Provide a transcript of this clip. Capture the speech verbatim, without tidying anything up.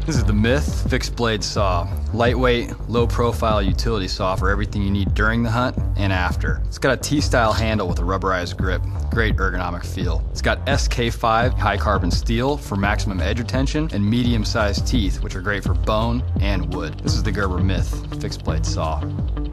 This is the Myth fixed blade saw. Lightweight, low profile utility saw for everything you need during the hunt and after. It's got a T-style handle with a rubberized grip. Great ergonomic feel. It's got S K five high carbon steel for maximum edge retention and medium sized teeth, which are great for bone and wood. This is the Gerber Myth fixed blade saw.